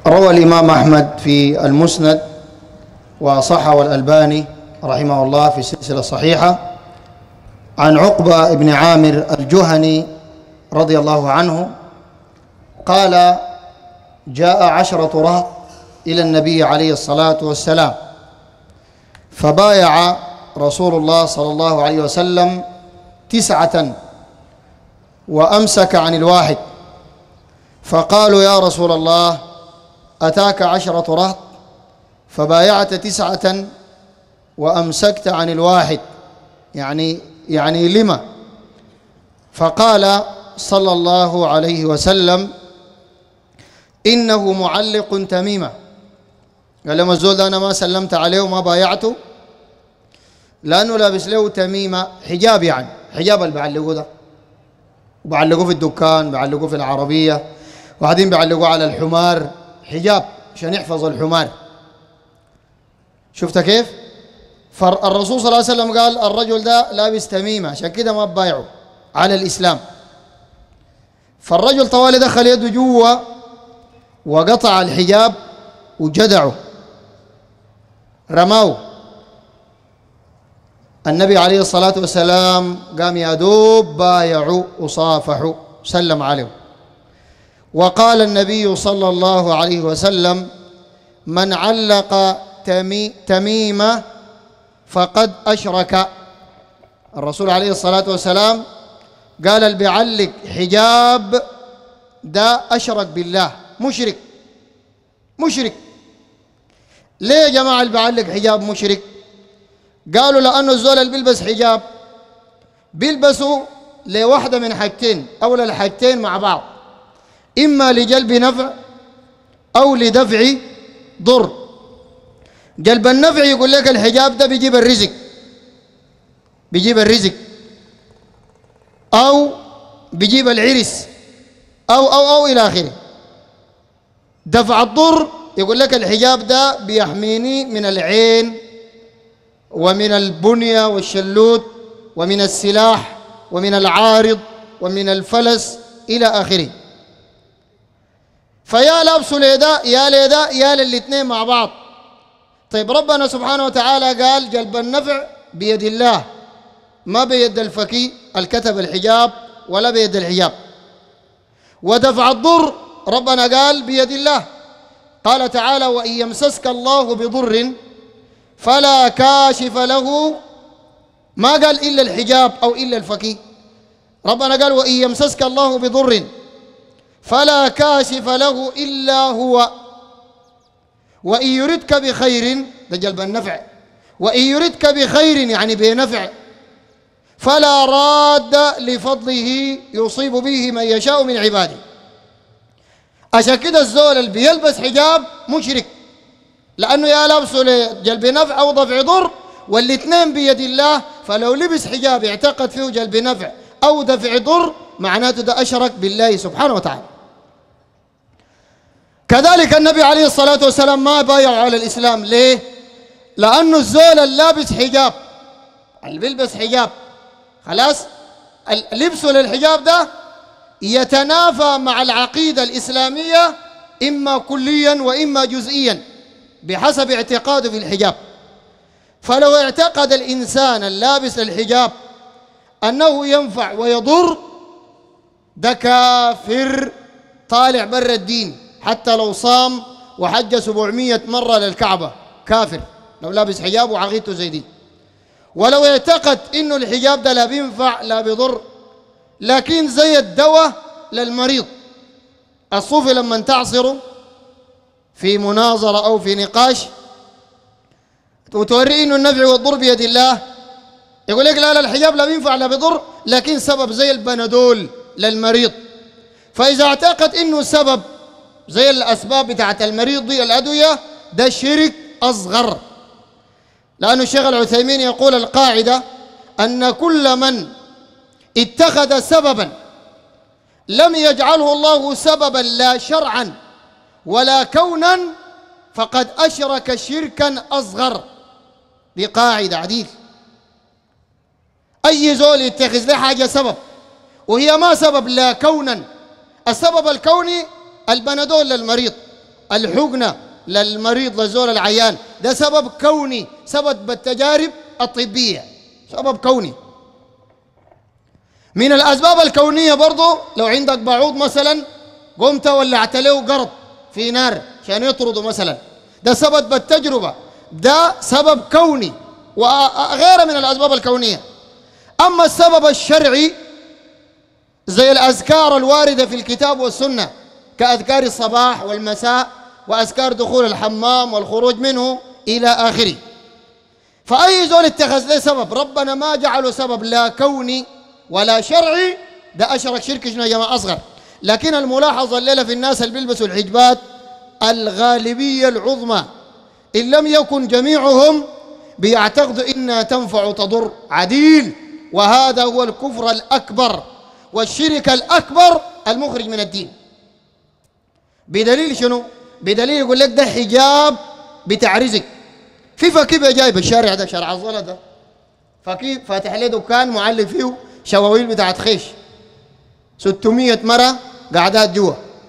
روى الإمام أحمد في المسند وصححه الألباني رحمه الله في السلسلة الصحيحة عن عقبة بن عامر الجهني رضي الله عنه قال: جاء 10 رهط إلى النبي عليه الصلاة والسلام، فبايع رسول الله صلى الله عليه وسلم 9 وأمسك عن الواحد، فقالوا: يا رسول الله، أتاك 10 رهط فبايعت 9 وأمسكت عن الواحد، يعني لما؟ فقال صلى الله عليه وسلم: إنه معلق تميمة. قال لما الزول ده أنا ما سلمت عليه وما بايعته لأنه لابس له تميمة، حجاب، يعني حجاب اللي بيعلقوه ده، وبيعلقوه في الدكان، بيعلقوه في العربية، وبعدين بيعلقوه على الحمار، حجاب عشان يحفظ الحمار. شفت كيف؟ فالرسول صلى الله عليه وسلم قال الرجل ده لابس تميمة، عشان كده ما بايعه على الإسلام. فالرجل طوالي دخل يده جوا وقطع الحجاب وجدعه، رماه. النبي عليه الصلاة والسلام قام يا دوب بايعوا وصافحوا، سلم عليه. وقال النبي صلى الله عليه وسلم: من علق تميمة فقد أشرك. الرسول عليه الصلاة والسلام قال اللي بيعلق حجاب ده أشرك بالله، مشرك. ليه يا جماعة اللي بيعلق حجاب مشرك؟ قالوا لأنه الزول اللي بيلبس حجاب بيلبسوا لواحدة من حاجتين أو للحاجتين مع بعض، إما لجلب نفع أو لدفع ضر. جلب النفع يقول لك الحجاب ده بيجيب الرزق، أو بيجيب العرس، أو إلى آخره. دفع الضر يقول لك الحجاب ده بيحميني من العين ومن البنية والشلوت ومن السلاح ومن العارض ومن الفلس إلى آخره. فيا لابسوا ليدا يا ليدا يا للاثنين مع بعض. طيب ربنا سبحانه وتعالى قال جلب النفع بيد الله، ما بيد الفقيه الكتب الحجاب ولا بيد الحجاب. ودفع الضر ربنا قال بيد الله، قال تعالى: وإن يمسسك الله بضر فلا كاشف له، ما قال إلا الحجاب أو إلا الفقيه. ربنا قال: وإن يمسسك الله بضر فلا كاشف له إلا هو، وإن يردك بخير، ده جلب النفع، وإن يردك بخير يعني بنفع فلا راد لفضله يصيب به من يشاء من عباده. عشان كده الزول اللي بيلبس حجاب مشرك، لأنه يا لابسه لجلب نفع أو دفع ضر، والاثنين بيد الله. فلو لبس حجاب اعتقد فيه جلب نفع أو دفع ضر معناته ده أشرك بالله سبحانه وتعالى. كذلك النبي عليه الصلاة والسلام ما بايعوا على الإسلام. ليه؟ لأنه الزول اللابس حجاب، اللي بيلبس حجاب خلاص لبسه للحجاب ده يتنافى مع العقيدة الإسلامية، إما كليا وإما جزئيا بحسب اعتقاده في الحجاب. فلو اعتقد الإنسان اللابس للحجاب أنه ينفع ويضر، ده كافر طالع برا الدين، حتى لو صام وحج 700 مرة للكعبة كافر لو لابس حجاب وعقيدته زي دي. ولو اعتقد إنه الحجاب ده لا بينفع لا بيضر، لكن زي الدواء للمريض. الصوفي لما تعصره في مناظرة أو في نقاش وتوريه إنه النفع والضر بيد الله، يقول لك لا الحجاب لا بينفع لا بيضر، لكن سبب زي البنادول للمريض. فإذا اعتقد إنه سبب زي الأسباب بتاعت المريض دي الأدوية، ده شرك أصغر. لأن الشيخ العثيمين يقول القاعدة أن كل من اتخذ سببا لم يجعله الله سببا لا شرعا ولا كونا فقد أشرك شركا أصغر. دي قاعدة عديل. أي زول يتخذ له حاجة سبب وهي ما سبب لا كونا، السبب الكوني البنادول للمريض، الحقنة للمريض للزول العيان، ده سبب كوني، سبب بالتجارب الطبية، سبب كوني. من الأسباب الكونية برضو لو عندك بعوض مثلا قمت ولعت له قرض في نار عشان يطرده مثلا، ده سبب بالتجربة، ده سبب كوني وغيره من الأسباب الكونية. أما السبب الشرعي زي الأذكار الواردة في الكتاب والسنة كأذكار الصباح والمساء وأذكار دخول الحمام والخروج منه إلى آخره، فأي زول اتخذ له سبب ربنا ما جعله سبب لا كوني ولا شرعي، ده أشرك شرك شنو يا جماعة أصغر. لكن الملاحظ الليلة في الناس اللي بيلبسوا الحجبات الغالبية العظمى إن لم يكن جميعهم بيعتقدوا إنها تنفع وتضر عديل، وهذا هو الكفر الأكبر والشرك الأكبر المخرج من الدين. بدليل شنو؟ بدليل يقول لك ده حجاب بتاع رزق. في فكيف جايب الشارع ده شارع الظلة ده فكيف فاتح له دكان معلق فيه شواويل بتاعت خيش 600 مرة قاعدات جوا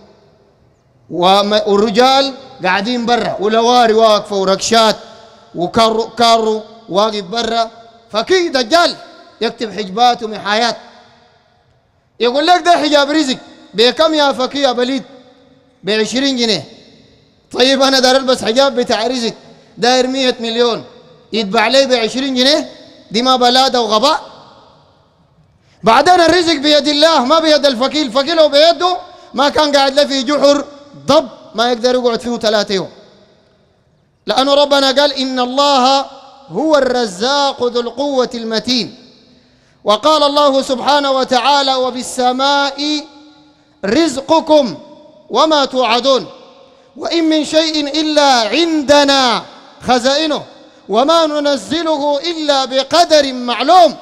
والرجال قاعدين برا ولواري واقفة وركشات وكارو واقف برا، فكي دجال يكتب حجبات ومحايات يقول لك ده حجاب رزق. بكم يا فكي يا بليد؟ ب20 جنيه. طيب أنا داير ألبس حجاب بتاع رزق داير 100 مليون يتباع لي ب20 جنيه؟ دي ما بلادة وغباء. بعدين الرزق بيد الله ما بيد الفكيل، الفكيل لو بيده ما كان قاعد له في جحر ضب ما يقدر يقعد فيه 3 يوم، لأنه ربنا قال إن الله هو الرزاق ذو القوة المتين. وقال الله سبحانه وتعالى وبالسماء رزقكم وما توعدون وإن من شيء إلا عندنا خزائنه وما ننزله إلا بقدر معلوم.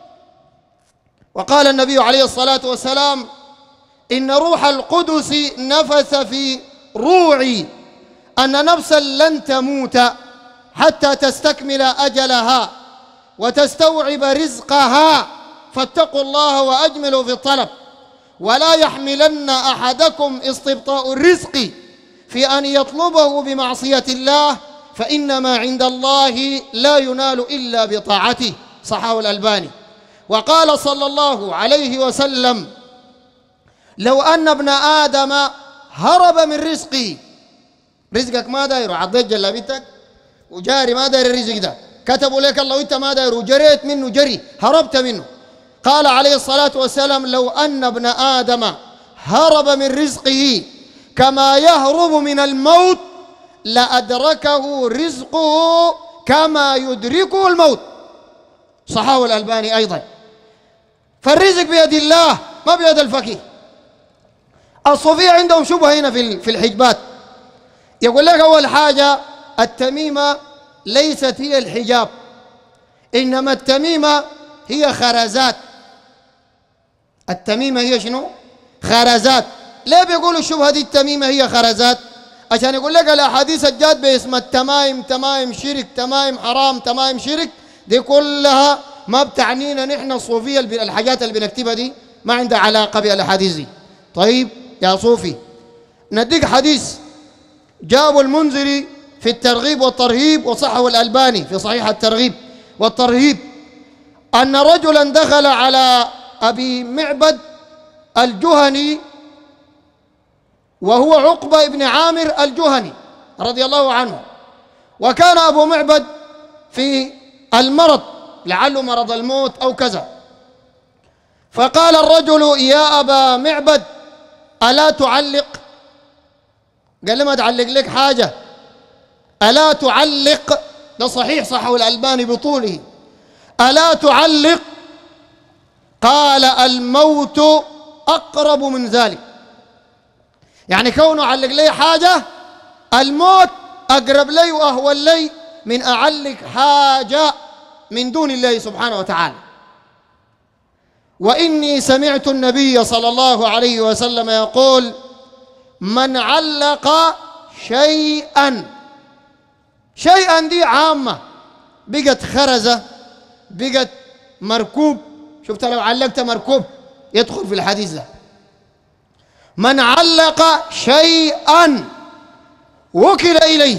وقال النبي عليه الصلاة والسلام إن روح القدس نفث في روعي أن نفسا لن تموت حتى تستكمل أجلها وتستوعب رزقها، فاتقوا الله وأجملوا في الطلب ولا يحملن أحدكم استبطاء الرزق في أن يطلبه بمعصية الله، فإنما عند الله لا ينال إلا بطاعته. صححه الألباني. وقال صلى الله عليه وسلم لو أن ابن آدم هرب من رزقه، رزقك ما دايره عضيت جلابيتك وجاري ما داير الرزق ده، كتبوا لك الله وانت ما دايره وجريت منه جري هربت منه. قال عليه الصلاة والسلام لو أن ابن آدم هرب من رزقه كما يهرب من الموت لأدركه رزقه كما يدركه الموت. صححه الألباني أيضا. فالرزق بيد الله ما بيد الفقير. الصوفية عندهم شبهة هنا في الحجبات، يقول لك أول حاجة التميمة ليست هي الحجاب، إنما التميمة هي خرزات. التميمة هي شنو؟ خرزات. ليه بيقولوا الشبهة دي التميمة هي خرزات؟ عشان يقول لك الأحاديث الجاد باسم التمايم، تمايم شرك، تمايم حرام، تمايم شرك، دي كلها ما بتعنينا نحن الصوفية. الحاجات اللي بنكتبها دي ما عندها علاقة بالأحاديث دي. طيب يا صوفي نديك حديث جابوا المنذري في الترغيب والترهيب وصححه الألباني في صحيح الترغيب والترهيب أن رجلا دخل على أبي معبد الجهني وهو عقبة بن عامر الجهني رضي الله عنه، وكان أبو معبد في المرض لعله مرض الموت أو كذا، فقال الرجل يا أبا معبد ألا تعلق؟ قال لي ما تعلق لك حاجة، ألا تعلق؟ ده صحيح صححه الألباني بطوله. ألا تعلق؟ قال الموت أقرب من ذلك، يعني كونه علق لي حاجة الموت أقرب لي وأهون لي من أعلق حاجة من دون الله سبحانه وتعالى. وإني سمعت النبي صلى الله عليه وسلم يقول من علق شيئا، شيئا دي عامة بقت خرزة بقت مركوب، شفت لو علقت مركوب يدخل في الحديث ده. من علق شيئا وكل إليه،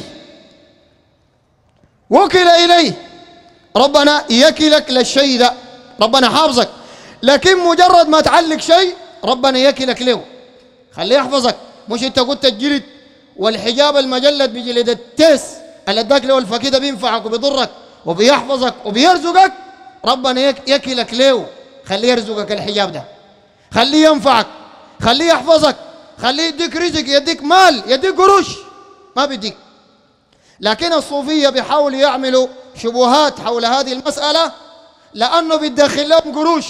وكل إليه. ربنا يكلك للشيء ده، ربنا حافظك، لكن مجرد ما تعلق شيء ربنا يكلك له، خليه يحفظك. مش انت قلت الجلد والحجاب المجلد بجلد التيس اللي اداك له الفكي ده بينفعك وبيضرك وبيحفظك وبيرزقك، ربنا يكلك له، خليه يرزقك الحجاب ده، خليه ينفعك، خليه يحفظك، خليه يديك رزق، يديك مال، يديك قروش، ما بيديك. لكن الصوفية بيحاولوا يعملوا شبهات حول هذه المسألة لأنه بيدخل لهم قروش.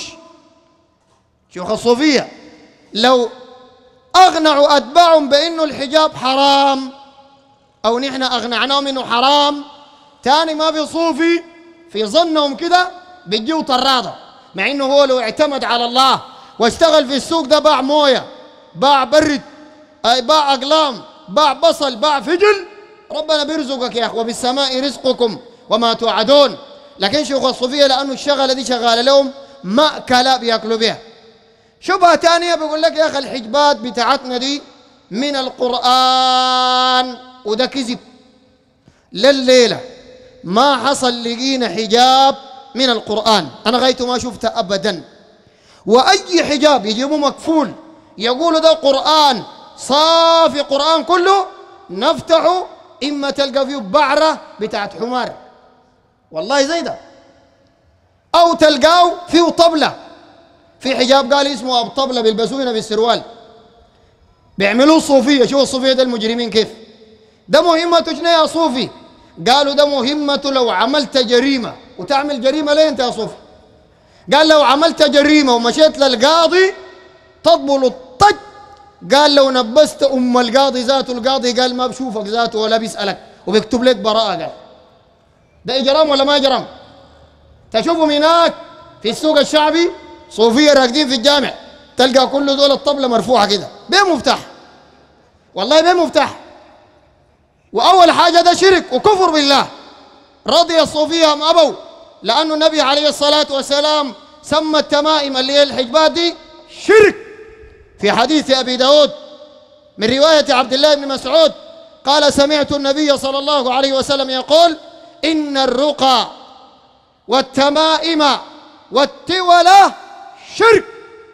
شيوخ الصوفية لو أغنعوا أتباعهم بأنه الحجاب حرام أو نحن أغنعناهم أنه حرام، تاني ما في صوفي في ظنهم كده بيجيوا طرادة، مع أنه هو لو اعتمد على الله واشتغل في السوق ده، باع موية، باع برد، باع أقلام، باع بصل، باع فجل، ربنا بيرزقك يا أخي، وبالسماء رزقكم وما توعدون. لكن شيوخ الصوفية لأنه الشغلة دي شغالة لهم مأكلة بياكلوا بها. شبهة تانية بيقول لك يا أخي الحجبات بتاعتنا دي من القرآن، وده كذب. لليلة ما حصل لقينا حجاب من القرآن، أنا غايته ما شفته أبدا. وأي حجاب يجيبوه مكفول يقولوا ده قرآن صافي، قرآن كله، نفتحه إما تلقى فيه بعرة بتاعت حمار، والله زي ده، أو تلقاه فيه طبلة. في حجاب قال اسمه أبو طبلة بيلبسوه هنا بالسروال، بيعملوه صوفية. شوفوا الصوفية ده المجرمين كيف. ده مهمته شنو يا صوفي؟ قالوا ده مهمته لو عملت جريمة. وتعمل جريمة ليه أنت يا صوفي؟ قال لو عملت جريمة ومشيت للقاضي تطبل الطج. قال لو نبست أم القاضي ذاته، القاضي قال ما بشوفك ذاته ولا بيسألك وبيكتب لك براءة. قال ده إجرام ولا ما إجرام؟ تشوفهم هناك في السوق الشعبي صوفية راكدين في الجامع، تلقى كل دول الطبلة مرفوعة كده بمفتاح، والله بمفتاح. وأول حاجة ده شرك وكفر بالله. رضي الصوفية أم أبوا، لأنه النبي عليه الصلاة والسلام سمى التمائم اللي هي الحجبات دي شرك. في حديث أبي داود من رواية عبد الله بن مسعود قال سمعت النبي صلى الله عليه وسلم يقول إن الرقى والتمائم والتولة شرك.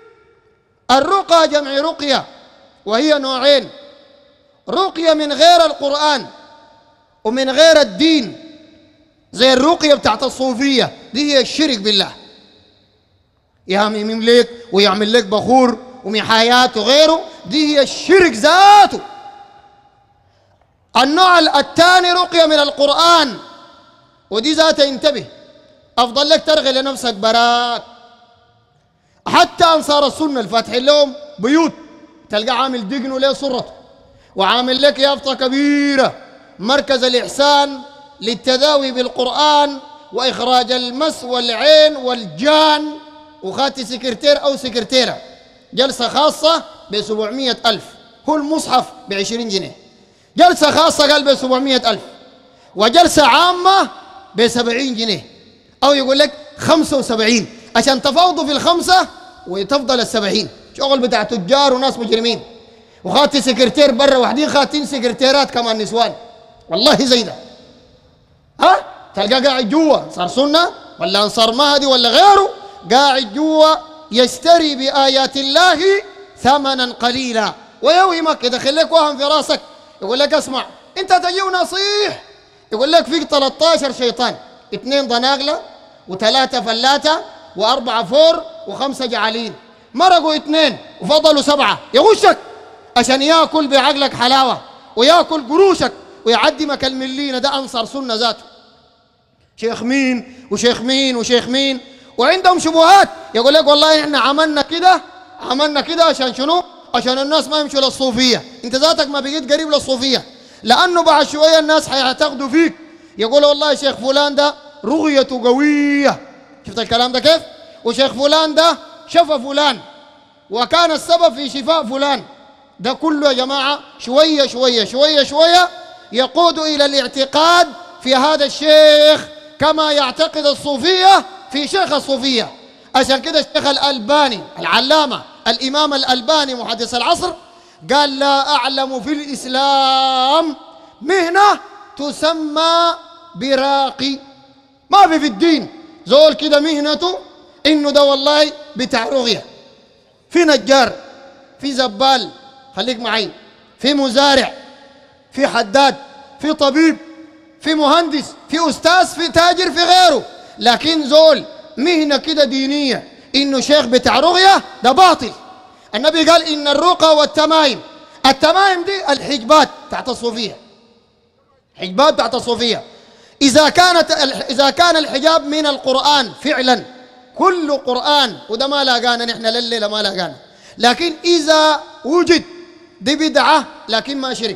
الرقى جمع رقية، وهي نوعين: رقية من غير القرآن ومن غير الدين، زي الرقية بتاعت الصوفية دي هي الشرك بالله، يعمل لك ويعمل لك بخور ومحايات وغيره، دي هي الشرك ذاته. النوع الثاني رقية من القرآن، ودي ذاتها انتبه، أفضل لك ترغي لنفسك براك. حتى أنصار السنة الفاتحين لهم بيوت تلقى عامل دقنه ليه صرته، وعامل لك يافطة كبيرة مركز الإحسان للتداوي بالقرآن وإخراج المس والعين والجان، وخاتي سكرتير أو سكرتيرة، جلسة خاصة ب700,000، هو المصحف ب20 جنيه، جلسة خاصة قال ب700,000، وجلسة عامة ب70 جنيه، أو يقول لك 75 عشان تفاوضوا في الخمسة وتفضل ال70. شغل بتاع تجار وناس مجرمين. وخاتي سكرتير برا وحدين خاتين سكرتيرات كمان نسوان، والله زي ده. ها تلقى قاعد جوا صار سنة ولا انصار مهدي ولا غيره، قاعد جوا يشتري بآيات الله ثمنا قليلا ويوهمك، يدخل لك وهم في راسك، يقول لك اسمع انت تجي ونصيح، يقول لك فيك 13 شيطان، 2 ضناقلة و3 فلاتة و4 فور و5 جعالين، مرقوا 2 وفضلوا 7، يغشك عشان ياكل بعقلك حلاوة وياكل قروشك ويعدمك الملينة. ده أنصر سنة ذاته، شيخ مين وشيخ مين وشيخ مين، وعندهم شبهات. يقول لك والله احنا عملنا كده عشان شنو؟ عشان الناس ما يمشوا للصوفية. انت ذاتك ما بقيت قريب للصوفية، لأنه بعد شوية الناس حيعتقدوا فيك، يقولوا والله شيخ فلان ده رؤيته قوية، شفت الكلام ده كيف؟ وشيخ فلان ده شفى فلان وكان السبب في شفاء فلان. ده كله يا جماعة شوية شوية شوية شوية يقود إلى الاعتقاد في هذا الشيخ كما يعتقد الصوفية في شيخ الصوفية. عشان كده الشيخ الألباني العلامة الإمام الألباني محدث العصر قال لا أعلم في الإسلام مهنة تسمى براقي. ما في الدين زول كده مهنته إنه ده والله بتاع رغية. في نجار، في زبال، خليك معي، في مزارع، في حداد، في طبيب، في مهندس، في أستاذ، في تاجر، في غيره. لكن زول مهنة كده دينية إنه شيخ بتاع رغية، ده باطل. النبي قال إن الرقى والتمائم، التمائم دي الحجبات تحت الصوفية، حجبات تحت الصوفية. إذا كان الحجاب من القرآن فعلا، كل قرآن، وده ما لاقانا نحن لليلة ما لاقانا. لكن إذا وجد دي بدعة، لكن ما شرك.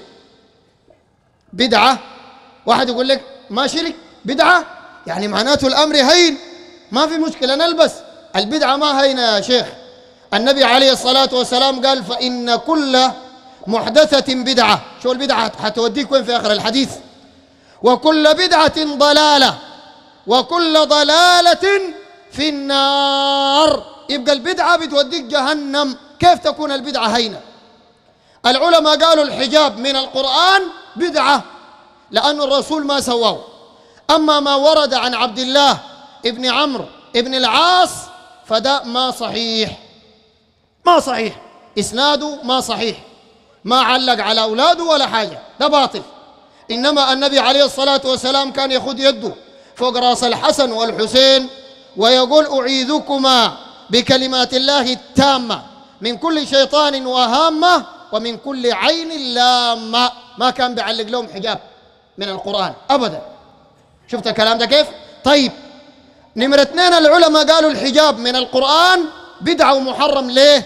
بدعة، واحد يقول لك ما شرك بدعة، يعني معناته الأمر هين، ما في مشكلة نلبس. البدعة ما هين يا شيخ. النبي عليه الصلاة والسلام قال فإن كل محدثة بدعة. شو البدعة حتوديك وين في آخر الحديث؟ وكل بدعة ضلالة وكل ضلالة في النار. يبقى البدعة بتوديك جهنم. كيف تكون البدعة هينة؟ العلماء قالوا الحجاب من القرآن بدعة لأن الرسول ما سواه. أما ما ورد عن عبد الله ابن عمرو ابن العاص فده ما صحيح، ما صحيح، إسناده ما صحيح، ما علق على أولاده ولا حاجة، ده باطل. إنما النبي عليه الصلاة والسلام كان يخد يده فوق رأس الحسن والحسين ويقول أعيذكما بكلمات الله التامة من كل شيطان وهامة ومن كل عين لامة. ما كان بيعلق لهم حجاب من القرآن أبدا. شفت الكلام ده كيف؟ طيب، نمرة 2 العلماء قالوا الحجاب من القرآن بدعة ومحرم. ليه؟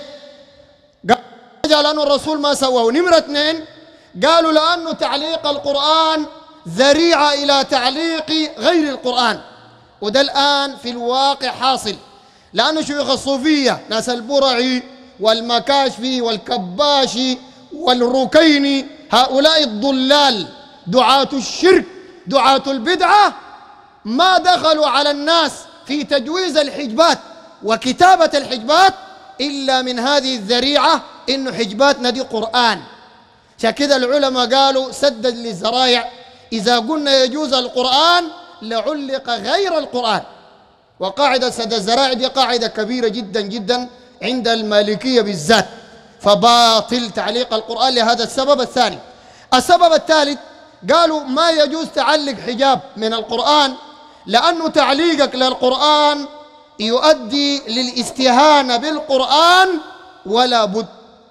قالوا لأنه الرسول ما سواه. نمرة 2 قالوا لأنه تعليق القرآن ذريعة إلى تعليق غير القرآن، وده الآن في الواقع حاصل. لأنه شيوخ الصوفية ناس البرعي والمكاشفي والكباشي والركيني، هؤلاء الضلال دعاة الشرك دعاة البدعة، ما دخلوا على الناس في تجويز الحجبات وكتابة الحجبات إلا من هذه الذريعة إنه حجباتنا دي قرآن. عشان كده العلماء قالوا سدد للذرائع، إذا قلنا يجوز القرآن لعلق غير القرآن. وقاعدة سد الذرائع دي قاعدة كبيرة جدا جدا عند المالكية بالذات، فباطل تعليق القرآن لهذا السبب الثاني. السبب الثالث قالوا ما يجوز تعلق حجاب من القرآن لأنه تعليقك للقرآن يؤدي للاستهانة بالقرآن، ولا بد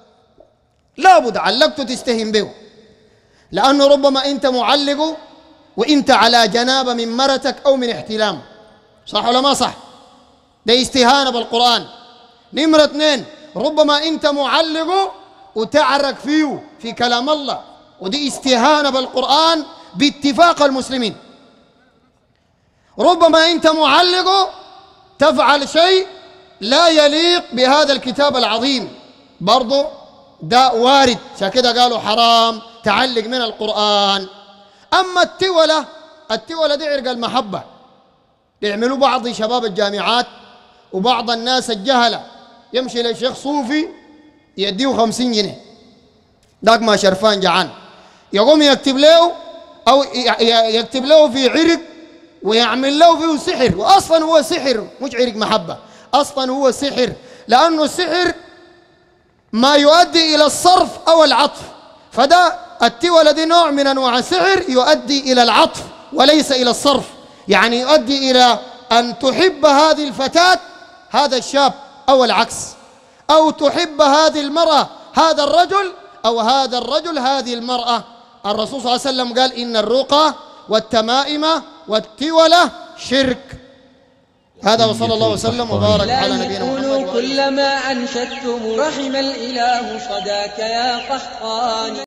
لا بد علقته تستهين به، لأنه ربما أنت معلقه وأنت على جنابة من مرتك أو من احتلام، صح ولا ما صح؟ ده استهانة بالقرآن. نمرة 2 ربما أنت معلقه وتعرك فيه في كلام الله، ودي استهانة بالقرآن باتفاق المسلمين. ربما أنت معلقه تفعل شيء لا يليق بهذا الكتاب العظيم، برضو ده وارد. عشان كده قالوا حرام تعلق من القرآن. أما التولة دي عرق المحبة بيعملوا بعض شباب الجامعات وبعض الناس الجهلة، يمشي لشيخ صوفي يديه 50 جنيه، داك ما شرفان جعان، يقوم يكتب له أو يكتب له في عرق ويعمل له فيه سحر، وأصلا هو سحر مش عرق محبة، أصلا هو سحر، لأنه السحر ما يؤدي إلى الصرف أو العطف. فده التولة دي نوع من أنواع السحر يؤدي إلى العطف وليس إلى الصرف، يعني يؤدي إلى أن تحب هذه الفتاة هذا الشاب أو العكس، أو تحب هذه المرأة هذا الرجل، أو هذا الرجل هذه المرأة. الرسول صلى الله عليه وسلم قال إن الرقى والتمائم والتولة شرك. هذا وصلى الله وسلم وبارك على نبينا محمد. كلما أنشدتم رحم الإله صداك يا قحطان.